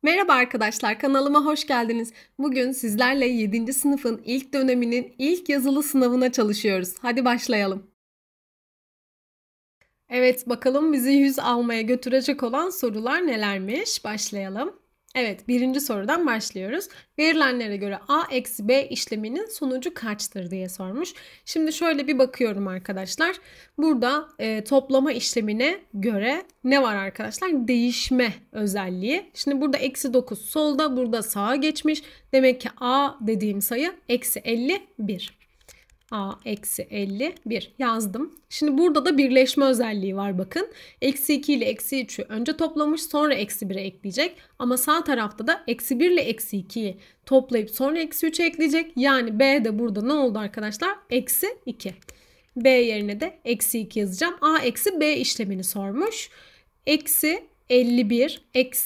Merhaba arkadaşlar, kanalıma hoş geldiniz. Bugün sizlerle 7. sınıfın ilk döneminin ilk yazılı sınavına çalışıyoruz. Hadi başlayalım. Evet, bakalım bizi 100 almaya götürecek olan sorular nelermiş? Başlayalım. Evet, birinci sorudan başlıyoruz. Verilenlere göre A eksi B işleminin sonucu kaçtır diye sormuş. Şimdi şöyle bir bakıyorum arkadaşlar. Burada toplama işlemine göre ne var arkadaşlar? Değişme özelliği. Şimdi burada eksi 9 solda, burada sağa geçmiş. Demek ki A dediğim sayı eksi 51. A eksi 51 yazdım. Şimdi burada da birleşme özelliği var bakın. Eksi 2 ile eksi 3'ü önce toplamış sonra eksi 1'e ekleyecek. Ama sağ tarafta da eksi 1 ile eksi 2'yi toplayıp sonra eksi 3'e ekleyecek. Yani B de burada ne oldu arkadaşlar? Eksi 2. B yerine de eksi 2 yazacağım. A eksi B işlemini sormuş. Eksi 51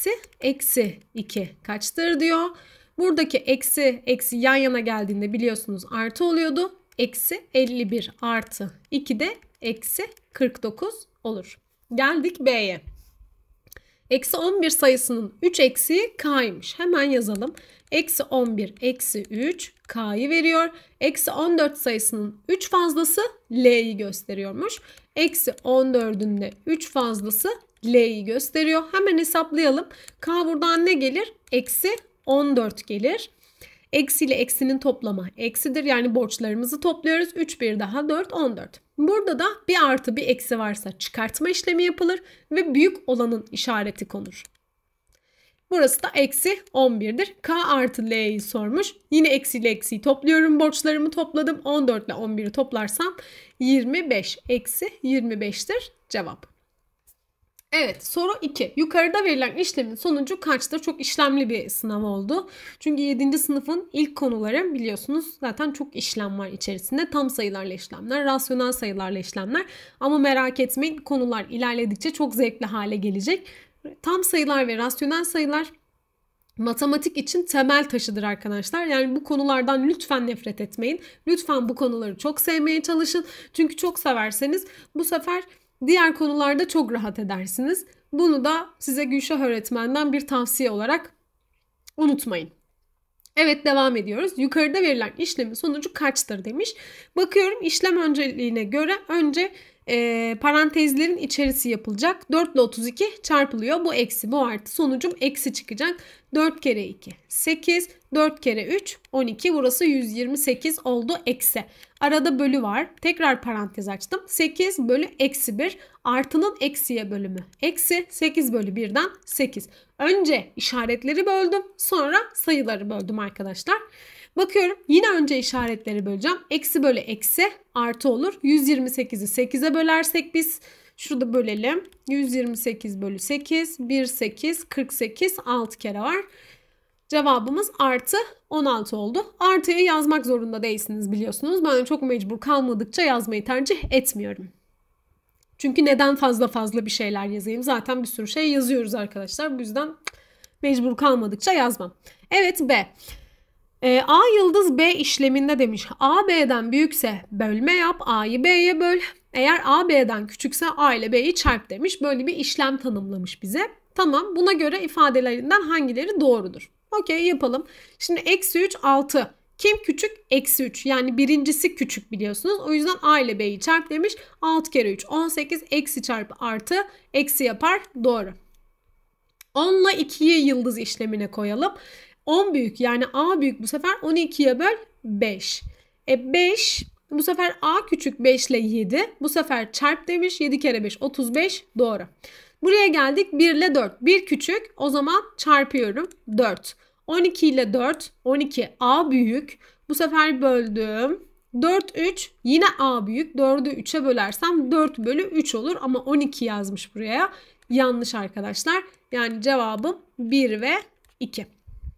eksi 2 kaçtır diyor. Buradaki eksi yan yana geldiğinde biliyorsunuz artı oluyordu. Eksi 51 artı 2 de eksi 49 olur. Geldik B'ye. Eksi 11 sayısının 3 eksiği K'ymış. Hemen yazalım. Eksi 11 eksi 3 K'yı veriyor. Eksi 14 sayısının 3 fazlası L'yi gösteriyormuş. Eksi 14'ün de 3 fazlası L'yi gösteriyor. Hemen hesaplayalım. K buradan ne gelir? Eksi 14 gelir. Eksi ile eksinin toplamı eksidir. Yani borçlarımızı topluyoruz. 3 bir daha 4 14. Burada da bir artı bir eksi varsa çıkartma işlemi yapılır ve büyük olanın işareti konur. Burası da eksi 11'dir. K artı L'yi sormuş. Yine eksi ile eksiyi topluyorum. Borçlarımı topladım. 14 ile 11'i toplarsam 25. Eksi 25'tir cevap. Evet, soru 2. Yukarıda verilen işlemin sonucu kaçtır? Çok işlemli bir sınav oldu. Çünkü 7. sınıfın ilk konuları biliyorsunuz zaten çok işlem var içerisinde. Tam sayılarla işlemler, rasyonel sayılarla işlemler. Ama merak etmeyin, konular ilerledikçe çok zevkli hale gelecek. Tam sayılar ve rasyonel sayılar matematik için temel taşıdır arkadaşlar. Yani bu konulardan lütfen nefret etmeyin. Lütfen bu konuları çok sevmeye çalışın. Çünkü çok severseniz bu sefer diğer konularda çok rahat edersiniz. Bunu da size Gülşah öğretmenden bir tavsiye olarak unutmayın. Evet, devam ediyoruz. Yukarıda verilen işlemin sonucu kaçtır demiş. Bakıyorum işlem önceliğine göre önce parantezlerin içerisi yapılacak. 4 ile 32 çarpılıyor. Bu eksi, bu artı. Sonucum eksi çıkacak. 4 kere 2 8, 4 kere 3 12. Burası 128 oldu eksi. Arada bölü var. Tekrar parantez açtım. 8 bölü eksi 1 artının eksiye bölümü. Eksi 8 bölü 1'den 8. Önce işaretleri böldüm. Sonra sayıları böldüm arkadaşlar. Bakıyorum yine önce işaretleri böleceğim. Eksi bölü eksi artı olur. 128'i 8'e bölersek biz şurada bölelim. 128 bölü 8 1 8 48 6 kere var. Cevabımız artı 16 oldu. Artıyı yazmak zorunda değilsiniz biliyorsunuz. Ben çok mecbur kalmadıkça yazmayı tercih etmiyorum. Çünkü neden fazla bir şeyler yazayım? Zaten bir sürü şey yazıyoruz arkadaşlar. Bu yüzden mecbur kalmadıkça yazmam. Evet, B. A yıldız B işleminde demiş. A B'den büyükse bölme yap. A'yı B'ye böl. Eğer A B'den küçükse A ile B'yi çarp demiş. Böyle bir işlem tanımlamış bize. Tamam, buna göre ifadelerinden hangileri doğrudur? Okey, yapalım. Şimdi eksi 3 6. Kim küçük? Eksi 3. Yani birincisi küçük biliyorsunuz. O yüzden A ile B'yi çarp demiş. 6 kere 3 18. Eksi çarpı artı. Eksi yapar. Doğru. 10 ile 2'yi yıldız işlemine koyalım. 10 büyük yani A büyük, bu sefer 12'ye böl 5. 5 bu sefer A küçük 5 ile 7. Bu sefer çarp demiş. 7 kere 5 35. Doğru. Buraya geldik 1 ile 4. 1 küçük, o zaman çarpıyorum 4. 12 ile 4. 12 A büyük. Bu sefer böldüm. 4 3 yine A büyük. 4'ü 3'e bölersem 4 bölü 3 olur. Ama 12 yazmış buraya. Yanlış arkadaşlar. Yani cevabım 1 ve 2.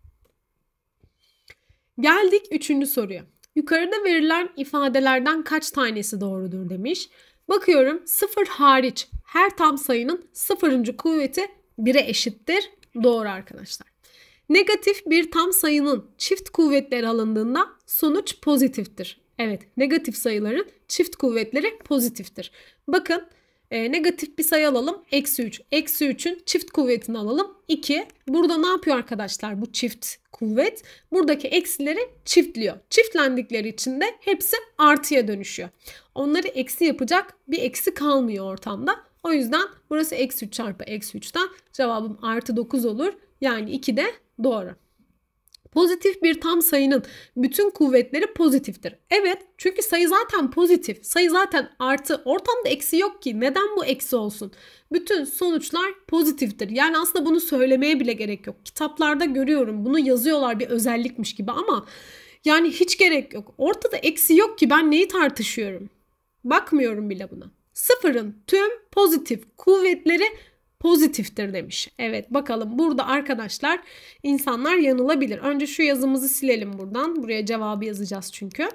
Geldik 3. soruya. Yukarıda verilen ifadelerden kaç tanesi doğrudur demiş. Bakıyorum 0 hariç her tam sayının 0. kuvveti 1'e eşittir. Doğru arkadaşlar. Negatif bir tam sayının çift kuvvetleri alındığında sonuç pozitiftir. Evet, negatif sayıların çift kuvvetleri pozitiftir. Bakın Negatif bir sayı alalım. Eksi 3. Eksi 3'ün çift kuvvetini alalım. 2. Burada ne yapıyor arkadaşlar bu çift kuvvet? Buradaki eksileri çiftliyor. Çiftlendikleri için de hepsi artıya dönüşüyor. Onları eksi yapacak bir eksi kalmıyor ortamda. O yüzden burası eksi 3 çarpı eksi 3'ten cevabım artı 9 olur. Yani 2 de doğru. Pozitif bir tam sayının bütün kuvvetleri pozitiftir. Evet, çünkü sayı zaten pozitif. Sayı zaten artı. Ortamda eksi yok ki. Neden bu eksi olsun? Bütün sonuçlar pozitiftir. Yani aslında bunu söylemeye bile gerek yok. Kitaplarda görüyorum. Bunu yazıyorlar bir özellikmiş gibi ama yani hiç gerek yok. Ortada eksi yok ki ben neyi tartışıyorum? Bakmıyorum bile buna. Sıfırın tüm pozitif kuvvetleri pozitiftir demiş. Evet, bakalım burada arkadaşlar insanlar yanılabilir. Önce şu yazımızı silelim buradan. Buraya cevabı yazacağız çünkü.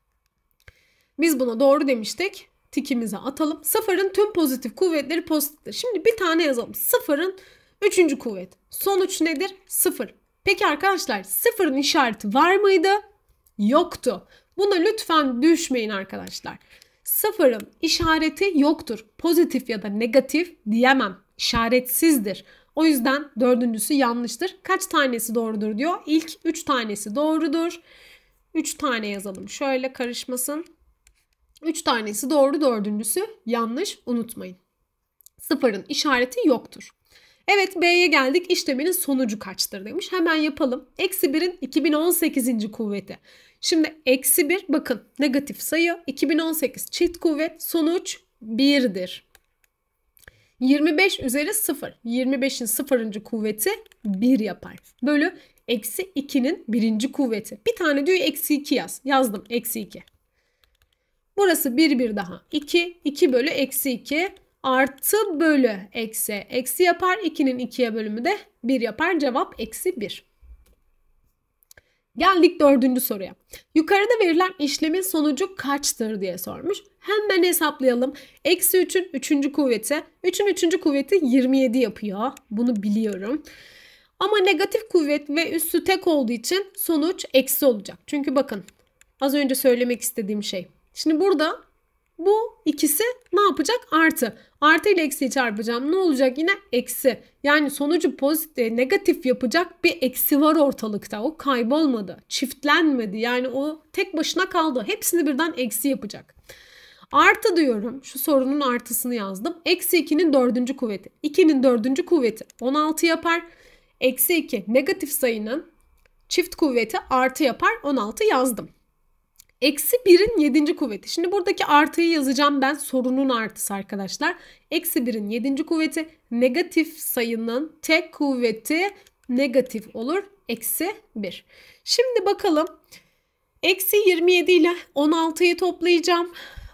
Biz buna doğru demiştik. Tikimizi atalım. Sıfırın tüm pozitif kuvvetleri pozitiftir. Şimdi bir tane yazalım. Sıfırın 3. kuvvet. Sonuç nedir? Sıfır. Peki arkadaşlar sıfırın işareti var mıydı? Yoktu. Buna lütfen düşmeyin arkadaşlar. Sıfırın işareti yoktur. Pozitif ya da negatif diyemem. İşaretsizdir. O yüzden dördüncüsü yanlıştır. Kaç tanesi doğrudur diyor. İlk 3 tanesi doğrudur. 3 tane yazalım. Şöyle karışmasın. 3 tanesi doğru, dördüncüsü yanlış. Unutmayın. Sıfırın işareti yoktur. Evet, B'ye geldik. İşleminin sonucu kaçtır demiş. Hemen yapalım. Eksi 1'in 2018. kuvveti. Şimdi eksi 1 bakın negatif sayı. 2018 çift kuvvet. Sonuç 1'dir. 25 üzeri 0. 25'in 0. kuvveti 1 yapar. Bölü eksi 2'nin 1. kuvveti. Bir tane diyor eksi 2 yaz. Yazdım eksi 2. Burası 1 daha 2. 2 bölü eksi 2 artı bölü eksi. Eksi yapar. 2'nin 2'ye bölümü de 1 yapar. Cevap eksi 1. Geldik 4. soruya. Yukarıda verilen işlemin sonucu kaçtır diye sormuş. Hemen hesaplayalım. Eksi 3'ün 3. kuvveti. 3'ün 3. kuvveti 27 yapıyor. Bunu biliyorum. Ama negatif kuvvet ve üssü tek olduğu için sonuç eksi olacak. Çünkü bakın az önce söylemek istediğim şey. Şimdi burada bu ikisi ne yapacak? Artı. Artı ile eksiyi çarpacağım. Ne olacak yine? Eksi. Yani sonucu pozitif, negatif yapacak bir eksi var ortalıkta. O kaybolmadı. Çiftlenmedi. Yani o tek başına kaldı. Hepsini birden eksi yapacak. Artı diyorum. Şu sorunun artısını yazdım. Eksi 2'nin 4. kuvveti. 2'nin 4. kuvveti 16 yapar. Eksi 2 negatif sayının çift kuvveti artı yapar. 16 yazdım. Eksi 1'in 7. kuvveti. Şimdi buradaki artıyı yazacağım ben. Sorunun artısı arkadaşlar. Eksi 1'in 7. kuvveti negatif sayının tek kuvveti negatif olur. Eksi 1. Şimdi bakalım. Eksi 27 ile 16'yı toplayacağım.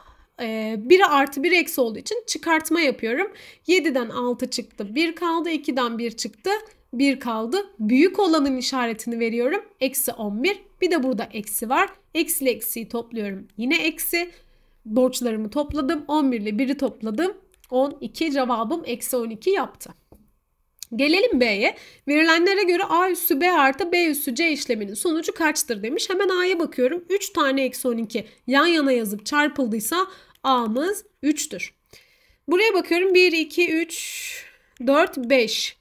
1'e artı 1 eksi olduğu için çıkartma yapıyorum. 7'den 6 çıktı. 1 kaldı. 2'den 1 çıktı. 1 kaldı. Büyük olanın işaretini veriyorum. Eksi 11. Bir de burada eksi var. Eksi ile eksiyi topluyorum. Yine eksi. Borçlarımı topladım. 11 ile 1'i topladım. 12. Cevabım eksi 12 yaptı. Gelelim B'ye. Verilenlere göre A üssü B artı B üssü C işleminin sonucu kaçtır demiş. Hemen A'ya bakıyorum. 3 tane eksi 12 yan yana yazıp çarpıldıysa A'mız 3'tür. Buraya bakıyorum. 1, 2, 3, 4, 5.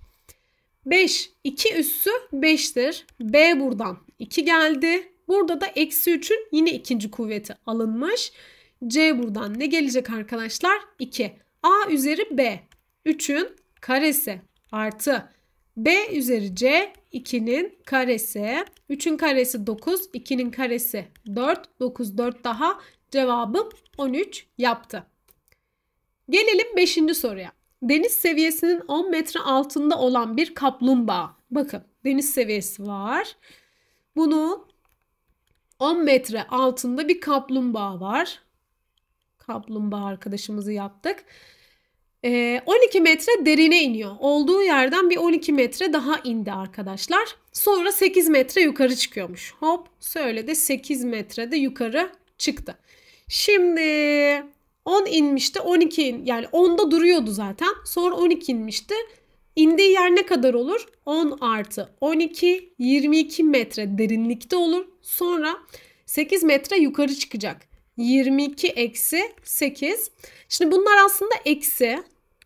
5. 2 üssü 5'tir. B buradan 2 geldi. Burada da eksi 3'ün yine ikinci kuvveti alınmış. C buradan ne gelecek arkadaşlar? 2. A üzeri B. 3'ün karesi artı B üzeri C 2'nin karesi. 3'ün karesi 9. 2'nin karesi 4. 9 4 daha. Cevabım 13 yaptı. Gelelim 5. soruya. Deniz seviyesinin 10 metre altında olan bir kaplumbağa. Bakın deniz seviyesi var. Bunun 10 metre altında bir kaplumbağa var. Kaplumbağa arkadaşımızı yaptık. 12 metre derine iniyor. Olduğu yerden bir 12 metre daha indi arkadaşlar. Sonra 8 metre yukarı çıkıyormuş. Hop söyle de 8 metrede yukarı çıktı. Şimdi 10 inmişti. 12 yani 10'da duruyordu zaten. Sonra 12 inmişti. İndiği yer ne kadar olur? 10 artı 12 22 metre derinlikte olur. Sonra 8 metre yukarı çıkacak. 22 eksi 8. Şimdi bunlar aslında eksi.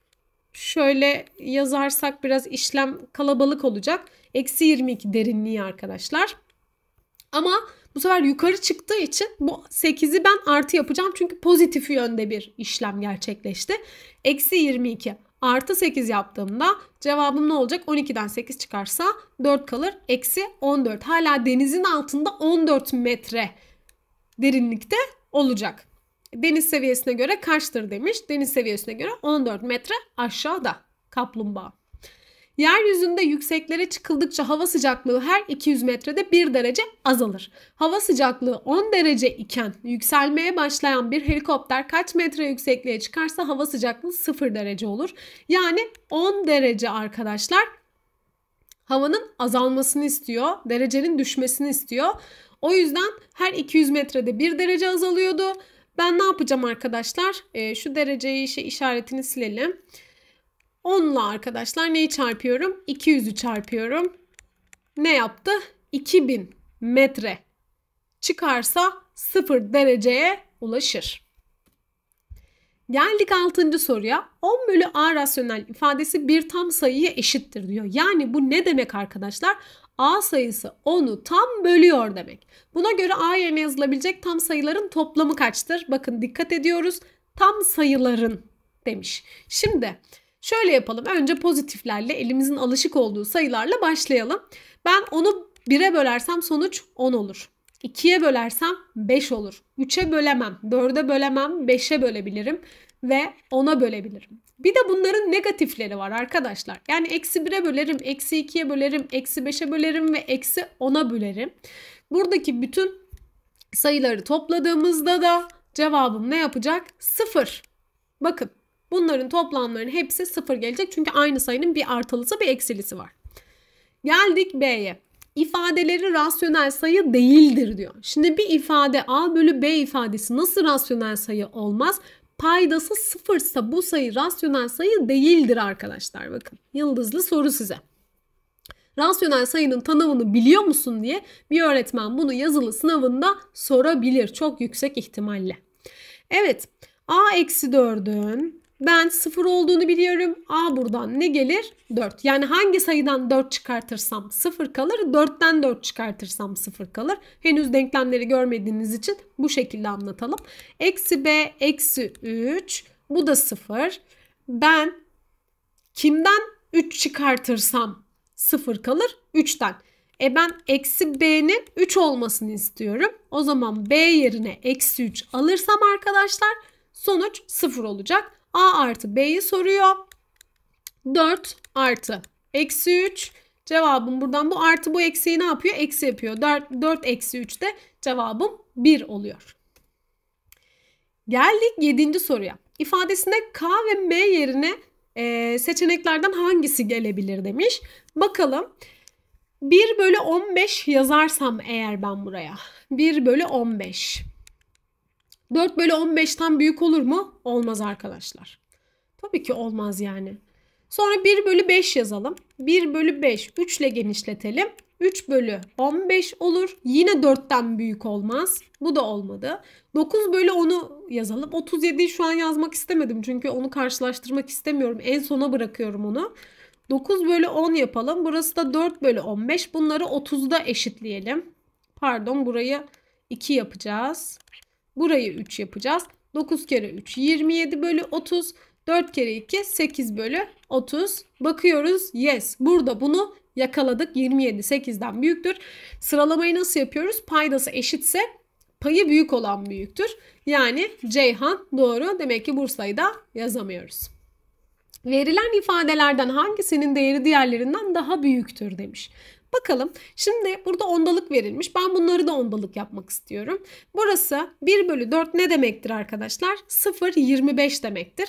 Şöyle yazarsak biraz işlem kalabalık olacak. Eksi 22 derinliği arkadaşlar. Ama bu sefer yukarı çıktığı için bu 8'i ben artı yapacağım. Çünkü pozitif yönde bir işlem gerçekleşti. Eksi 22 artı 8 yaptığımda cevabım ne olacak? 12'den 8 çıkarsa 4 kalır. Eksi 14. Hala denizin altında 14 metre derinlikte olacak. Deniz seviyesine göre kaçtır demiş. Deniz seviyesine göre 14 metre aşağıda kaplumbağa. Yeryüzünde yükseklere çıkıldıkça hava sıcaklığı her 200 metrede 1 derece azalır. Hava sıcaklığı 10 derece iken yükselmeye başlayan bir helikopter kaç metre yüksekliğe çıkarsa hava sıcaklığı 0 derece olur. Yani 10 derece arkadaşlar havanın azalmasını istiyor, derecenin düşmesini istiyor. O yüzden her 200 metrede 1 derece azalıyordu. Ben ne yapacağım arkadaşlar? Şu dereceyi işaretini silelim. 10'la arkadaşlar neyi çarpıyorum? 200'ü çarpıyorum. Ne yaptı? 2000 metre çıkarsa 0 dereceye ulaşır. Geldik 6. soruya. 10 bölü a rasyonel ifadesi bir tam sayıya eşittir diyor. Yani bu ne demek arkadaşlar? A sayısı 10'u tam bölüyor demek. Buna göre a yerine yazılabilecek tam sayıların toplamı kaçtır? Bakın dikkat ediyoruz. Tam sayıların demiş. Şimdi şöyle yapalım. Önce pozitiflerle elimizin alışık olduğu sayılarla başlayalım. Ben 10'u 1'e bölersem sonuç 10 olur. 2'ye bölersem 5 olur. 3'e bölemem, 4'e bölemem, 5'e bölebilirim ve 10'a bölebilirim. Bir de bunların negatifleri var arkadaşlar. Yani eksi 1'e bölerim, eksi 2'ye bölerim, eksi 5'e bölerim ve eksi 10'a bölerim. Buradaki bütün sayıları topladığımızda da cevabım ne yapacak? 0. Bakın bunların toplamlarının hepsi 0 gelecek. Çünkü aynı sayının bir artılısı bir eksilisi var. Geldik B'ye. İfadeleri rasyonel sayı değildir diyor. Şimdi bir ifade A bölü B ifadesi nasıl rasyonel sayı olmaz? Paydası sıfırsa bu sayı rasyonel sayı değildir arkadaşlar. Bakın yıldızlı soru size. Rasyonel sayının tanımını biliyor musun diye bir öğretmen bunu yazılı sınavında sorabilir. Çok yüksek ihtimalle. Evet, A eksi 4'ün ben 0 olduğunu biliyorum. A buradan ne gelir? 4. Yani hangi sayıdan 4 çıkartırsam 0 kalır. 4'ten 4 çıkartırsam 0 kalır. Henüz denklemleri görmediğiniz için bu şekilde anlatalım. Eksi B eksi 3. Bu da 0. Ben kimden 3 çıkartırsam 0 kalır? 3'ten. Ben eksi B'nin 3 olmasını istiyorum. O zaman B yerine eksi 3 alırsam arkadaşlar sonuç 0 olacak. A artı B'yi soruyor. 4 artı eksi 3. Cevabım buradan bu artı bu eksiği ne yapıyor? Eksi yapıyor. 4 eksi 3 de cevabım 1 oluyor. Geldik 7. soruya. İfadesinde K ve M yerine seçeneklerden hangisi gelebilir demiş. Bakalım. 1 bölü 15 yazarsam eğer ben buraya. 1 bölü 15. 4 bölü 15'ten büyük olur mu? Olmaz arkadaşlar. Tabii ki olmaz yani. Sonra 1 bölü 5 yazalım. 1 bölü 5 3 ile genişletelim. 3 bölü 15 olur. Yine 4'ten büyük olmaz. Bu da olmadı. 9 bölü 10'u yazalım. 37'yi şu an yazmak istemedim. Çünkü onu karşılaştırmak istemiyorum. En sona bırakıyorum onu. 9 bölü 10 yapalım. Burası da 4 bölü 15. Bunları 30'da eşitleyelim. Pardon, burayı 2 yapacağız. Burayı 3 yapacağız. 9 kere 3 27 bölü 30. 4 kere 2 8 bölü 30. Bakıyoruz. Yes. Burada bunu yakaladık. 27 8'den büyüktür. Sıralamayı nasıl yapıyoruz? Paydası eşitse payı büyük olan büyüktür. Yani Ceyhan doğru. Demek ki Bursa'yı da yazamıyoruz. Verilen ifadelerden hangisinin değeri diğerlerinden daha büyüktür demiş. Bakalım. Şimdi burada ondalık verilmiş. Ben bunları da ondalık yapmak istiyorum. Burası 1 bölü 4 ne demektir arkadaşlar? 0,25 demektir.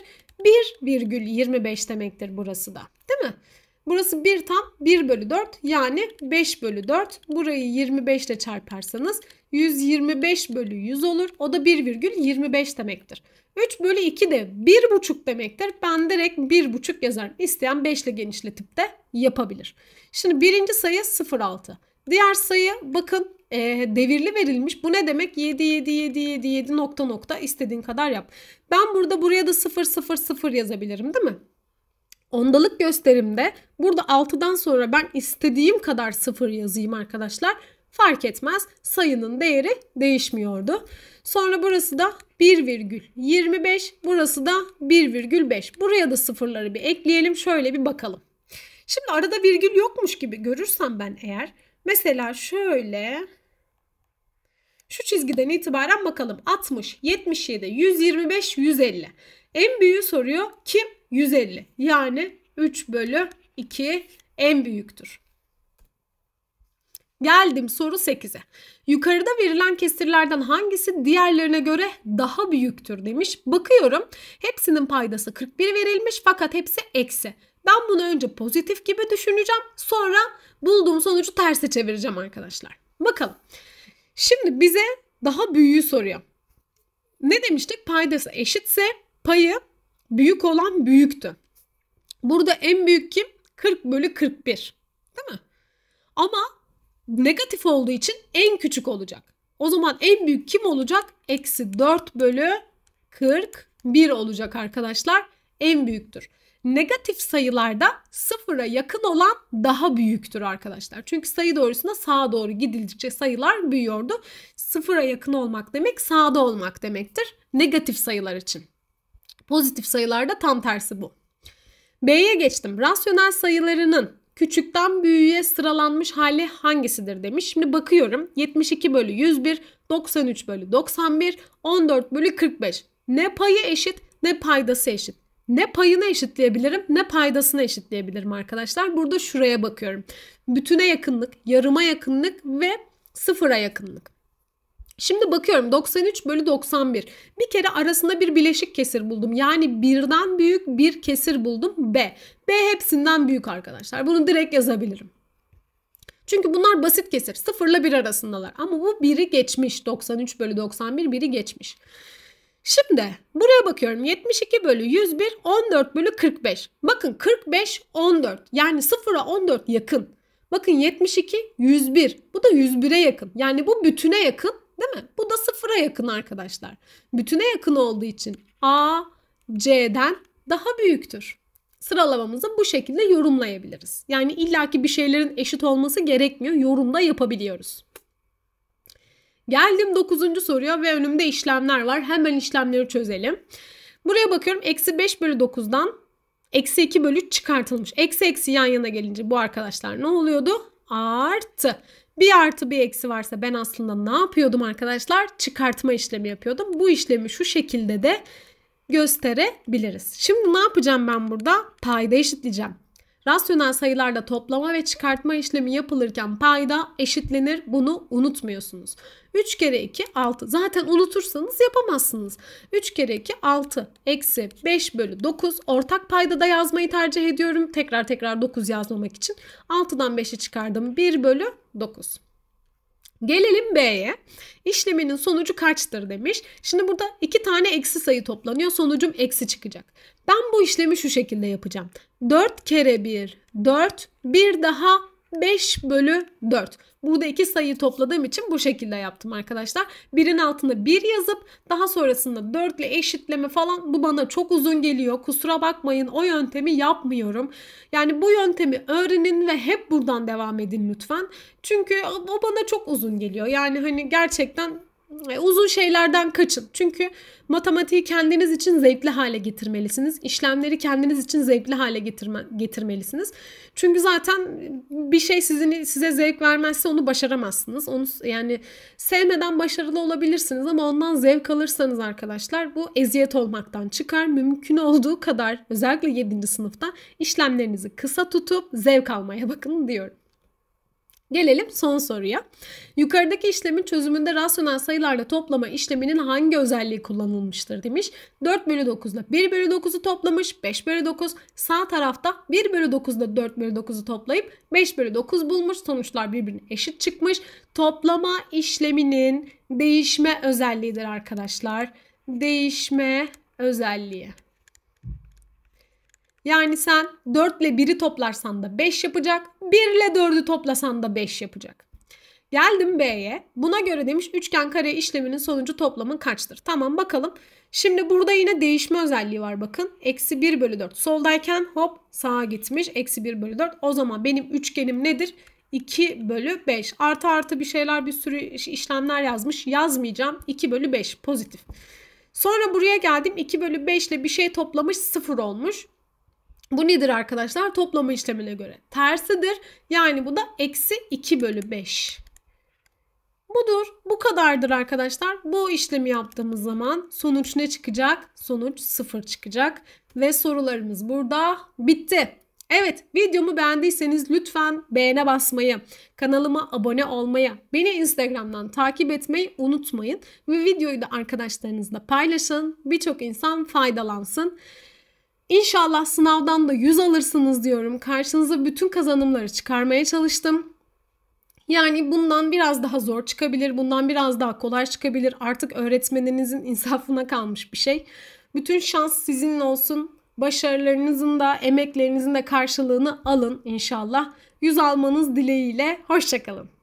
1,25 demektir burası da. Değil mi? Burası 1 tam 1 bölü 4 yani 5 bölü 4. Burayı 25 ile çarparsanız 125 bölü 100 olur. O da 1,25 demektir. 3 bölü 2 de 1,5 demektir. Ben direkt 1,5 yazarım. İsteyen 5 ile genişletip de yapabilir. Şimdi birinci sayı 0,6. Diğer sayı bakın devirli verilmiş. Bu ne demek? 7, 7, 7, 7, 7 nokta nokta istediğin kadar yap. Ben burada buraya da 0, 0, 0 yazabilirim değil mi? Ondalık gösterimde burada 6'dan sonra ben istediğim kadar 0 yazayım arkadaşlar. Fark etmez. Sayının değeri değişmiyordu. Sonra burası da 1,25. Burası da 1,5. Buraya da sıfırları bir ekleyelim. Şöyle bir bakalım. Şimdi arada virgül yokmuş gibi görürsem ben eğer. Mesela şöyle şu çizgiden itibaren bakalım. 60, 77, 125, 150. En büyüğü soruyor. Kim? 150. Yani 3/2 en büyüktür. Geldim soru 8'e. Yukarıda verilen kesirlerden hangisi diğerlerine göre daha büyüktür demiş. Bakıyorum hepsinin paydası 41 verilmiş fakat hepsi eksi. Ben bunu önce pozitif gibi düşüneceğim. Sonra bulduğum sonucu terse çevireceğim arkadaşlar. Bakalım. Şimdi bize daha büyüğü soruyor. Ne demiştik? Paydası eşitse payı büyük olan büyüktü. Burada en büyük kim? 40/41. Değil mi? Ama negatif olduğu için en küçük olacak. O zaman en büyük kim olacak? -4/41 olacak arkadaşlar. En büyüktür. Negatif sayılarda sıfıra yakın olan daha büyüktür arkadaşlar. Çünkü sayı doğrusuna sağa doğru gidildikçe sayılar büyüyordu. Sıfıra yakın olmak demek sağda olmak demektir. Negatif sayılar için. Pozitif sayılarda tam tersi bu. B'ye geçtim. Rasyonel sayılarının küçükten büyüğe sıralanmış hali hangisidir demiş. Şimdi bakıyorum. 72/101, 93/91, 14/45. Ne payı eşit ne paydası eşit. Ne payını eşitleyebilirim ne paydasını eşitleyebilirim arkadaşlar. Burada şuraya bakıyorum. Bütüne yakınlık, yarıma yakınlık ve sıfıra yakınlık. Şimdi bakıyorum 93/91. Bir kere arasında bir bileşik kesir buldum. Yani birden büyük bir kesir buldum. B. B hepsinden büyük arkadaşlar. Bunu direkt yazabilirim. Çünkü bunlar basit kesir. 0 ile 1 arasındalar. Ama bu 1'i geçmiş. 93/91 1'i geçmiş. Şimdi buraya bakıyorum. 72/101, 14/45. Bakın 45, 14. Yani 0'a 14 yakın. Bakın 72, 101. Bu da 101'e yakın. Yani bu bütüne yakın. Değil mi? Bu da 0'a yakın arkadaşlar. Bütüne yakın olduğu için A, C'den daha büyüktür. Sıralamamızı bu şekilde yorumlayabiliriz. Yani illaki bir şeylerin eşit olması gerekmiyor. Yorumda yapabiliyoruz. Geldim 9. soruya ve önümde işlemler var. Hemen işlemleri çözelim. Buraya bakıyorum. -5/9'dan -2/3 çıkartılmış. Eksi eksi yan yana gelince bu arkadaşlar ne oluyordu? Artı. Bir artı bir eksi varsa ben aslında ne yapıyordum arkadaşlar? Çıkartma işlemi yapıyordum. Bu işlemi şu şekilde de gösterebiliriz. Şimdi ne yapacağım ben burada? Payda eşitleyeceğim. Rasyonel sayılarda toplama ve çıkartma işlemi yapılırken payda eşitlenir. Bunu unutmuyorsunuz. 3 kere 2 6. Zaten unutursanız yapamazsınız. 3 kere 2 6. Eksi 5/9. Ortak payda da yazmayı tercih ediyorum. Tekrar 9 yazmamak için. 6'dan 5'i çıkardım. 1/9. Gelelim B'ye. İşleminin sonucu kaçtır demiş. Şimdi burada 2 tane eksi sayı toplanıyor. Sonucum eksi çıkacak. Ben bu işlemi şu şekilde yapacağım. 4 kere 1 4. Bir daha 5/4. Burada 2 sayıyı topladığım için bu şekilde yaptım arkadaşlar. 1'in altına 1 yazıp daha sonrasında 4 ile eşitleme falan bu bana çok uzun geliyor. Kusura bakmayın, o yöntemi yapmıyorum. Yani bu yöntemi öğrenin ve hep buradan devam edin lütfen. Çünkü o bana çok uzun geliyor. Yani hani gerçekten uzun şeylerden kaçın. Çünkü matematiği kendiniz için zevkli hale getirmelisiniz. İşlemleri kendiniz için zevkli hale getirmelisiniz. Çünkü zaten bir şey size zevk vermezse onu başaramazsınız. Onu yani sevmeden başarılı olabilirsiniz ama ondan zevk alırsanız arkadaşlar bu eziyet olmaktan çıkar. Mümkün olduğu kadar özellikle 7. sınıfta işlemlerinizi kısa tutup zevk almaya bakın diyorum. Gelelim son soruya. Yukarıdaki işlemin çözümünde rasyonel sayılarla toplama işleminin hangi özelliği kullanılmıştır demiş. 4/9 ile 1/9'u toplamış. 5/9. Sağ tarafta 1/9 ile 4/9'u toplayıp 5/9 bulmuş. Sonuçlar birbirine eşit çıkmış. Toplama işleminin değişme özelliğidir arkadaşlar. Değişme özelliği. Yani sen 4 ile 1'i toplarsan da 5 yapacak. 1 ile 4'ü toplasan da 5 yapacak. Geldim B'ye. Buna göre demiş üçgen kare işleminin sonucu toplamı kaçtır? Tamam bakalım. Şimdi burada yine değişme özelliği var bakın. Eksi 1 bölü 4 soldayken hop sağa gitmiş. Eksi 1 bölü 4. O zaman benim üçgenim nedir? 2 bölü 5. Artı artı bir şeyler bir sürü işlemler yazmış. Yazmayacağım. 2 bölü 5 pozitif. Sonra buraya geldim. 2 bölü 5 ile bir şey toplamış 0 olmuş. Bu nedir arkadaşlar? Toplama işlemine göre tersidir. Yani bu da eksi 2 bölü 5. Budur. Bu kadardır arkadaşlar. Bu işlemi yaptığımız zaman sonuç ne çıkacak? Sonuç 0 çıkacak. Ve sorularımız burada bitti. Evet, videomu beğendiyseniz lütfen beğene basmayı, kanalıma abone olmayı, beni Instagram'dan takip etmeyi unutmayın. Ve videoyu da arkadaşlarınızla paylaşın. Birçok insan faydalansın. İnşallah sınavdan da 100 alırsınız diyorum. Karşınıza bütün kazanımları çıkarmaya çalıştım. Yani bundan biraz daha zor çıkabilir, bundan biraz daha kolay çıkabilir. Artık öğretmeninizin insafına kalmış bir şey. Bütün şans sizinle olsun. Başarılarınızın da, emeklerinizin de karşılığını alın inşallah. 100 almanız dileğiyle. Hoşça kalın.